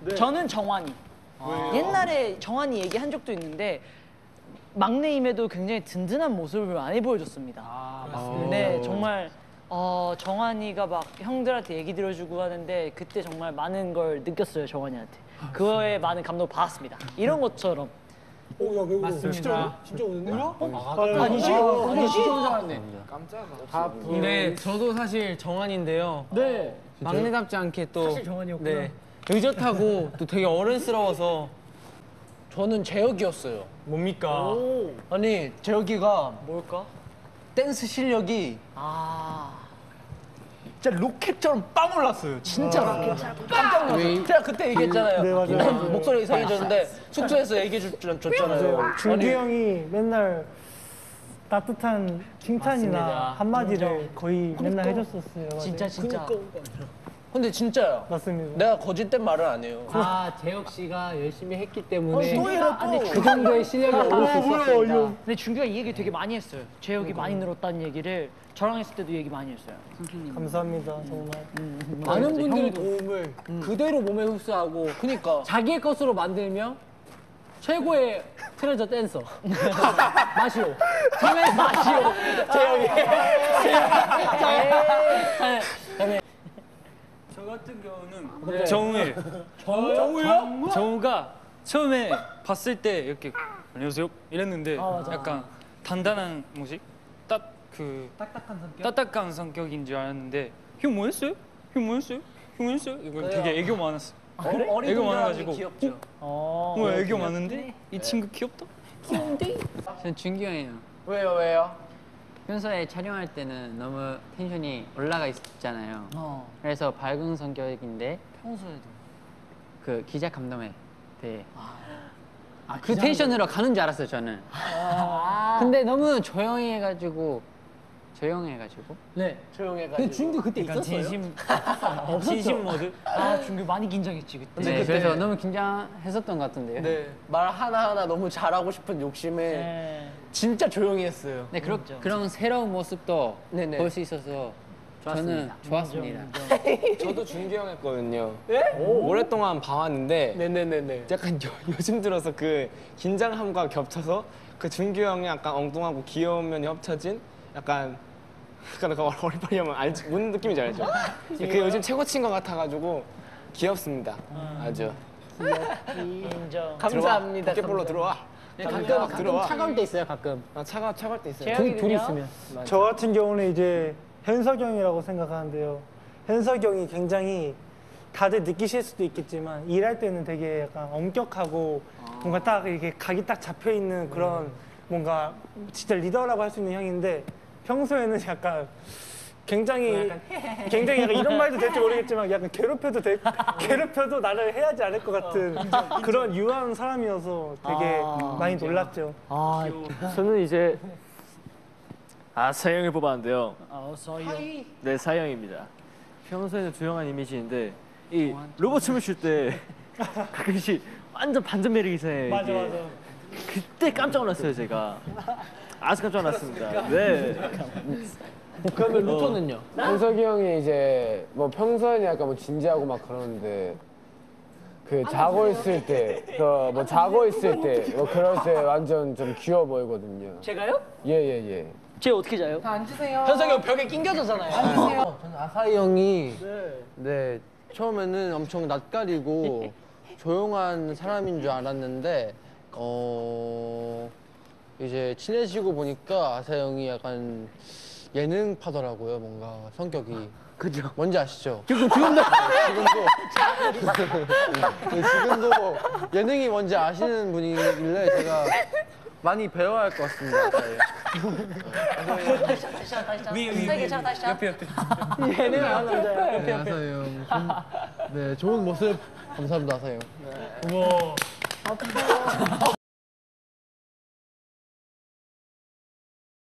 네. 저는 정환이. 옛날에 정환이 얘기한 적도 있는데 막내임에도 굉장히 든든한 모습을 많이 보여줬습니다. 맞습니다. 네, 정말 정환이가 막 형들한테 얘기 들어주고 하는데 그때 정말 많은 걸 느꼈어요, 정환이한테. 그거에 많은 감동을 받았습니다. 이런 것처럼. 맞습니다. 진짜 오는데? 아니지? 깜짝아. 네, 저도 사실 정한인데요. 네. 막내답지 않게 또 사실 정한이었구나. 네, 의젓하고 또 되게 어른스러워서 저는 재혁이었어요. 뭡니까? 아니 재혁이가 뭘까? 댄스 실력이 진짜 로켓처럼 빵 올랐어요. 진짜로. 깜짝 놀랐어요. 제가 그때 얘기했잖아요. 네, 맞아요. 목소리 이상해졌는데 숙소에서 얘기해 줬잖아요. 준규 형이 맨날 따뜻한 칭찬이나 맞습니다. 한마디를 거의 맨날 해줬었어요. 맞아요. 진짜. 근데 진짜요. 맞습니다. 내가 거짓된 말을 안 해요. 재혁 씨가 열심히 했기 때문에 또 이래 또. 그 정도의 실력이 오를 수 있었습니다. 근데 준규가 이 얘기 되게 많이 했어요. 재혁이 많이 늘었다는 얘기를 저랑 했을 때도 얘기 많이 했어요. 감사합니다, 정말. 많은 분들의 도움을 그대로 몸에 흡수하고 그니까. 자기의 것으로 만들며 최고의 트레저 댄서 마시오 마시오. 재혁이. 저 같은 경우는 정우예요. 정우요? 정우가 처음에 봤을 때 이렇게 안녕하세요 이랬는데 약간 단단한 뭐지? 딱딱한 성격인 줄 알았는데 형 뭐였어요? 형 뭐였어요? 형 뭐였어요? 이거 되게 애교 많았어. 애교 많아가지고 귀엽죠. 뭐 애교 많은데 이 친구 귀엽다. 저는 준규 형이에요. 왜요? 평소에 촬영할 때는 너무 텐션이 올라가 있잖아요. 그래서 밝은 성격인데 평소에도. 그 기자 감독회 때 그 텐션으로 가는 줄 알았어요, 저는. 근데 너무 조용해가지고 네. 조용해가지고. 근데 준규 그때 약간 있었어요? 진심 모드. 준규 많이 긴장했지 그때. 네, 그래서 너무 긴장했었던 것 같은데요. 네. 말 하나하나 너무 잘하고 싶은 욕심에 네. 진짜 조용히 했어요. 네, 그런 새로운 모습도 네네. 볼 수 있어서 저는 좋았습니다. 저도 준규 형 했거든요. 오랫동안 봐왔는데 네네네네. 약간 요즘 들어서 그 긴장함과 겹쳐서 그 준규 형이 약간 엉뚱하고 귀여운 면이 합쳐진 약간 그 어리바리 하면 알지 무슨 느낌인지 알죠? 그 요즘 최고친 것 같아가지고 귀엽습니다. 아주. 인정. 감사합니다. 포켓볼로 들어와. 가끔 차가울 때 있어요, 가끔. 차가울 때 있어요. 둘이 있으면. 저 같은 경우는 이제 현석이 형이라고 생각하는데요. 현석이 형이 굉장히 다들 느끼실 수도 있겠지만 일할 때는 되게 약간 엄격하고 뭔가 딱 이렇게 각이 딱 잡혀 있는 그런 뭔가 진짜 리더라고 할 수 있는 형인데 평소에는 약간 굉장히 약간 이런 말도 될지 모르겠지만 약간 괴롭혀도 나를 해야지 않을 것 같은 그런 유한 사람이어서 되게 많이 놀랐죠. 저는 이제 사형을 뽑았는데요. 서희. 네, 사형입니다. 평소에는 조용한 이미지인데 이 로봇 춤을 출 때 가끔씩 완전 반전 매력이 있어요. 맞아. 그때 깜짝 놀랐어요, 제가. 아주 깜짝 놀랐습니다. 네. 그러면 루터는요? 현석이 형이 이제 뭐 평소에는 약간 뭐 진지하고 막 그러는데 그 자고 있을 때, 뭐 자고 있을 때, 뭐 그럴 때 완전 좀 귀여워 보이거든요. 제가요? 예. 쟤 어떻게 자요? 현석이 형 벽에 낑겨졌잖아요. 저는 아사히 형이 네, 처음에는 엄청 낯가리고 조용한 사람인 줄 알았는데 이제 친해지고 보니까 아사히 형이 약간 예능파더라고요, 뭔가 성격이. 그죠. 뭔지 아시죠? 지금도 지금도 예능이 뭔지 아시는 분이길래 제가 많이 배워야 할 것 같습니다. 다시. 옆에. 얘네는 안 남자야. 네, 아사히 형. 네, 좋은 모습 감사합니다, 아사히 형.